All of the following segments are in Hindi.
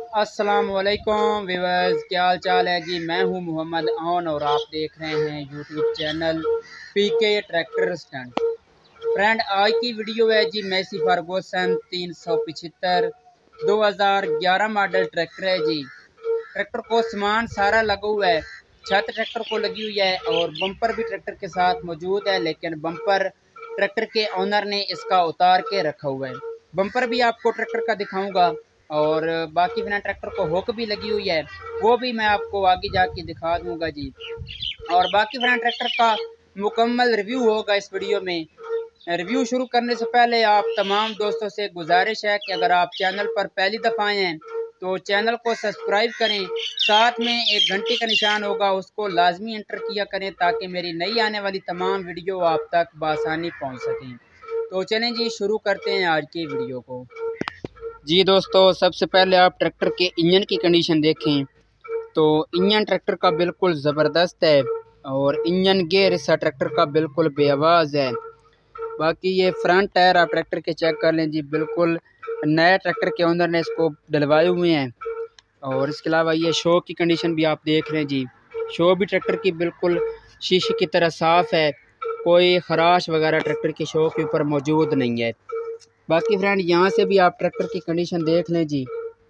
अस्सलामुअलैकुम व्यूअर्स, क्या हाल चाल है जी। मैं हूं मोहम्मद आन और आप देख रहे हैं YouTube channel PK tractor stand. Friend, आज की वीडियो है जी मैसी फर्गुसन 375 2011 मॉडल ट्रैक्टर है जी। ट्रैक्टर को सामान सारा लगा हुआ है, छत ट्रैक्टर को लगी हुई है और बम्पर भी ट्रैक्टर के साथ मौजूद है, लेकिन बम्पर ट्रैक्टर के ओनर ने इसका उतार के रखा हुआ है। बम्पर भी आपको ट्रैक्टर का दिखाऊंगा और बाकी बिना ट्रैक्टर को हुक भी लगी हुई है, वो भी मैं आपको आगे जाके दिखा दूंगा जी। और बाकी बिना ट्रैक्टर का मुकम्मल रिव्यू होगा इस वीडियो में। रिव्यू शुरू करने से पहले आप तमाम दोस्तों से गुजारिश है कि अगर आप चैनल पर पहली दफ़ा आए हैं तो चैनल को सब्सक्राइब करें, साथ में एक घंटे का निशान होगा उसको लाजमी एंटर किया करें ताकि मेरी नई आने वाली तमाम वीडियो आप तक बआसानी पहुंच सकें। तो चलें जी, शुरू करते हैं आज की वीडियो को। जी दोस्तों, सबसे पहले आप ट्रैक्टर के इंजन की कंडीशन देखें तो इंजन ट्रैक्टर का बिल्कुल ज़बरदस्त है और इंजन गेयर इस ट्रैक्टर का बिल्कुल बेआवाज़ है। बाकी ये फ्रंट टायर आप ट्रैक्टर के चेक कर लें जी, बिल्कुल नया ट्रैक्टर के ओनर ने इसको डलवाए हुए हैं। और इसके अलावा ये शो की कंडीशन भी आप देख रहे हैं जी, शो भी ट्रैक्टर की बिल्कुल शीशे की तरह साफ़ है, कोई खराश वगैरह ट्रैक्टर के शो के ऊपर मौजूद नहीं है। बाकी फ्रेंड, यहाँ से भी आप ट्रैक्टर की कंडीशन देख लें जी,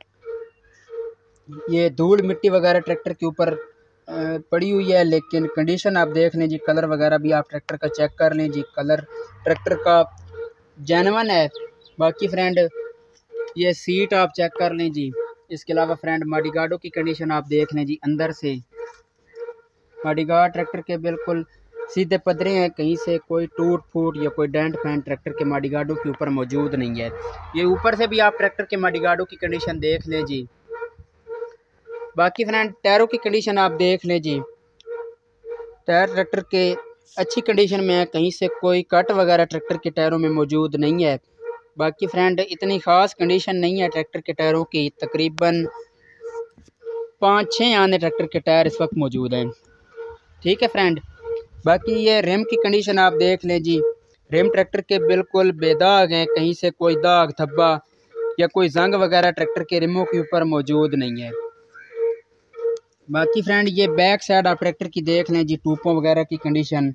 ये धूल मिट्टी वगैरह ट्रैक्टर के ऊपर पड़ी हुई है, लेकिन कंडीशन आप देख लें जी। कलर वगैरह भी आप ट्रैक्टर का चेक कर लें जी, कलर ट्रैक्टर का जेन्युइन है। बाकी फ्रेंड, ये सीट आप चेक कर लें जी। इसके अलावा फ्रेंड, मडगार्डों की कंडीशन आप देख लें जी। अंदर से मडगार्ड ट्रैक्टर के बिल्कुल सीधे पदरे हैं, कहीं से कोई टूट फूट या कोई डेंट फैंट ट्रैक्टर के मडगार्डों के ऊपर मौजूद नहीं है। ये ऊपर से भी आप ट्रैक्टर के मडगार्डों की कंडीशन देख लें जी। बाकी फ्रेंड, टायरों की कंडीशन आप देख लें जी, टायर ट्रैक्टर के अच्छी कंडीशन में है, कहीं से कोई कट वगैरह ट्रैक्टर के टायरों में मौजूद नहीं है। बाकी फ्रेंड, इतनी ख़ास कंडीशन नहीं है ट्रैक्टर के टायरों की, तकरीबन 5-6 आने ट्रैक्टर के टायर इस वक्त मौजूद हैं। ठीक है फ्रेंड। बाकी ये रिम की कंडीशन आप देख लें जी, रिम ट्रैक्टर के बिल्कुल बेदाग हैं, कहीं से कोई दाग धब्बा या कोई जंग वगैरह ट्रैक्टर के रिमों के ऊपर मौजूद नहीं है। बाकी फ्रेंड, ये बैक साइड आप ट्रैक्टर की देख लें जी, टूपों वगैरह की कंडीशन,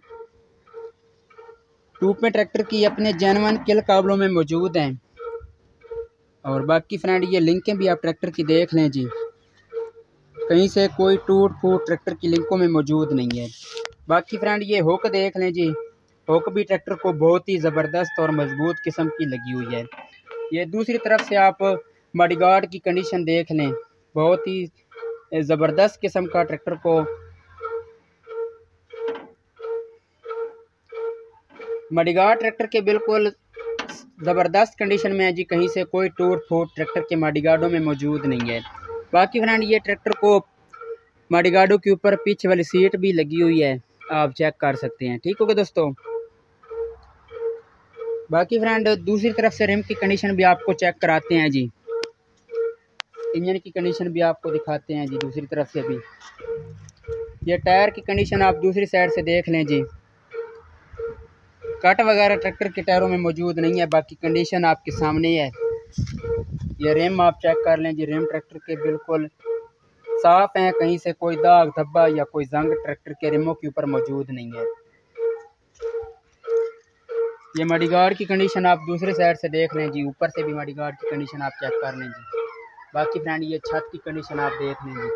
टूप में ट्रैक्टर की अपने जेन्युइन किल काबलों में मौजूद हैं। और बाकी फ्रेंड, ये लिंकें भी आप ट्रैक्टर की देख लें जी, कहीं से कोई टूट फूट ट्रैक्टर की लिंकों में मौजूद नहीं है। बाकी फ्रेंड, ये हुक देख लें जी, हुक भी ट्रैक्टर को बहुत ही ज़बरदस्त और मजबूत किस्म की लगी हुई है। ये दूसरी तरफ से आप मडगार्ड की कंडीशन देख लें, बहुत ही ज़बरदस्त किस्म का ट्रैक्टर को मडगार्ड ट्रैक्टर के बिल्कुल ज़बरदस्त कंडीशन में है जी, कहीं से कोई टूट फूट ट्रैक्टर के मडगार्डों में मौजूद नहीं है। बाकी फ्रेंड, ये ट्रैक्टर को मडगार्डों के ऊपर पीछे वाली सीट भी लगी हुई है, आप चेक कर सकते हैं। ठीक होगा दोस्तों। बाकी फ्रेंड, दूसरी तरफ से रिम की कंडीशन भी आपको चेक कराते हैं जी, इंजन की कंडीशन भी आपको दिखाते हैं जी। दूसरी तरफ से भी ये टायर की कंडीशन आप दूसरी साइड से देख लें जी, कट वगैरह ट्रैक्टर के टायरों में मौजूद नहीं है, बाकी कंडीशन आपके सामने है। ये रिम आप चेक कर लें जी, रिम ट्रैक्टर के बिल्कुल साफ़ हैं, कहीं से कोई दाग धब्बा या कोई जंग ट्रैक्टर के रिमों के ऊपर मौजूद नहीं है। ये मडगार्ड की कंडीशन आप दूसरे साइड से देख लें जी, ऊपर से भी मडगार्ड की कंडीशन आप चेक कर लें जी। बाकी फ्रेंड, ये छत की कंडीशन आप देख लें जी,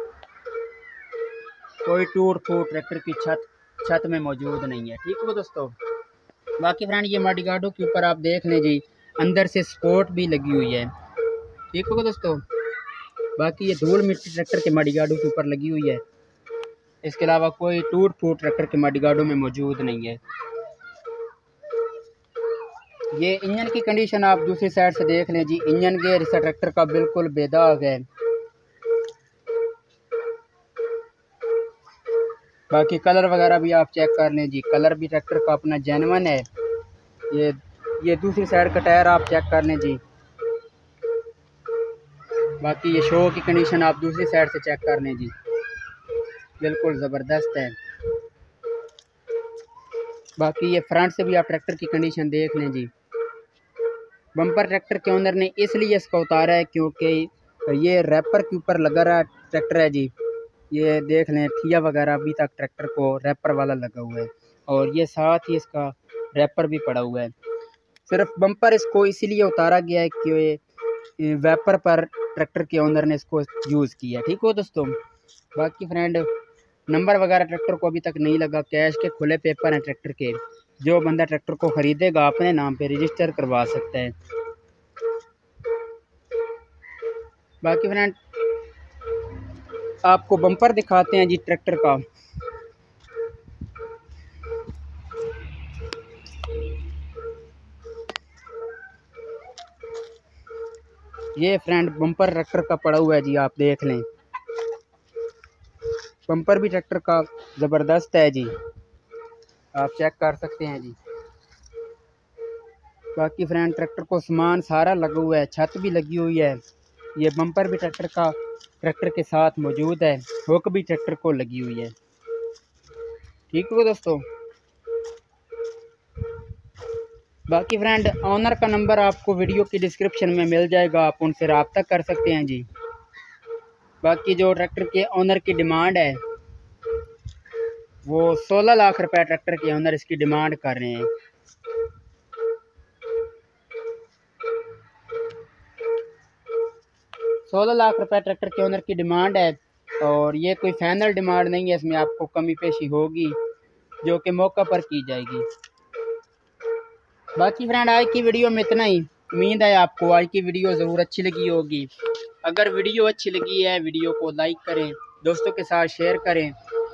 कोई टूट फूट ट्रैक्टर की छत में मौजूद नहीं है। ठीक है दोस्तों। बाकी फ्रेंड, ये मडगार्डों के ऊपर आप देख लें जी, अंदर से सपोर्ट भी लगी हुई है। ठीक होगा दोस्तों। बाकी ये धूल मिट्टी ट्रैक्टर के मडगार्डों के ऊपर लगी हुई है, इसके अलावा कोई टूट फूट ट्रैक्टर के मडगार्डों में मौजूद नहीं है। ये इंजन की कंडीशन आप दूसरी साइड से देख लें जी, इंजन गेयर इस ट्रैक्टर का बिल्कुल बेदाग है। बाकी कलर वगैरह भी आप चेक कर लें जी, कलर भी ट्रैक्टर का अपना जेन्युइन है। ये दूसरी साइड का टायर आप चेक कर लें जी। बाकी ये शो की कंडीशन आप दूसरी साइड से चेक कर लें जी, बिल्कुल ज़बरदस्त है। बाकी ये फ्रंट से भी आप ट्रैक्टर की कंडीशन देख लें जी, बम्पर ट्रैक्टर के ओनर ने इसलिए इसका उतारा है क्योंकि और ये रैपर के ऊपर लगा रहा ट्रैक्टर है जी। ये देख लें ठिया वगैरह अभी तक ट्रैक्टर को रैपर वाला लगा हुआ है और ये साथ ही इसका रैपर भी पड़ा हुआ है। सिर्फ बम्पर इसको इसीलिए उतारा गया है कि वैपर पर ट्रैक्टर के ओनर ने इसको यूज़ किया। ठीक हो दोस्तों। बाकी फ्रेंड नंबर वगैरह ट्रैक्टर को अभी तक नहीं लगा, कैश के खुले पेपर हैं ट्रैक्टर के। जो बंदा ट्रैक्टर को ख़रीदेगा अपने नाम पे रजिस्टर करवा सकता है। बाकी फ्रेंड आपको बम्पर दिखाते हैं जी ट्रैक्टर का। ये फ्रेंड बम्पर ट्रैक्टर का पड़ा हुआ है जी, आप देख लें। बम्पर भी ट्रैक्टर का ज़बरदस्त है जी, आप चेक कर सकते हैं जी। बाकी फ्रेंड ट्रैक्टर को सामान सारा लगा हुआ है, छत भी लगी हुई है। ये बम्पर भी ट्रैक्टर के साथ मौजूद है, हुक भी ट्रैक्टर को लगी हुई है। ठीक हो दोस्तों। बाकी फ्रेंड ऑनर का नंबर आपको वीडियो की डिस्क्रिप्शन में मिल जाएगा, आप उनसे रब्ता कर सकते हैं जी। बाकी जो ट्रैक्टर के ऑनर की डिमांड है वो 16 लाख रुपए ट्रैक्टर के ऑनर इसकी डिमांड कर रहे हैं। 16 लाख रुपए ट्रैक्टर के ओनर की डिमांड है और ये कोई फाइनल डिमांड नहीं है, इसमें आपको कमी पेशी होगी जो कि मौका पर की जाएगी। बाकी फ्रेंड आज की वीडियो में इतना ही। उम्मीद है आपको आज की वीडियो ज़रूर अच्छी लगी होगी। अगर वीडियो अच्छी लगी है वीडियो को लाइक करें, दोस्तों के साथ शेयर करें।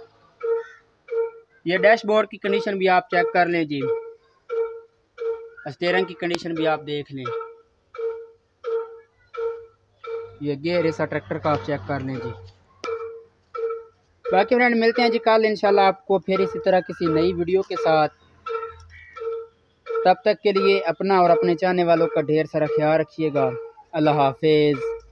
ये डैशबोर्ड की कंडीशन भी आप चेक कर लें जी, स्टीयरिंग की कंडीशन भी आप देख लें। ये गियर ऐसा ट्रैक्टर का आप चेक कर लें जी। बाकी फ्रेंड मिलते हैं जी कल इंशाल्लाह आपको फिर इसी तरह किसी नई वीडियो के साथ। तब तक के लिए अपना और अपने चाहने वालों का ढेर सारा ख्याल रखिएगा। अल्लाह हाफिज़।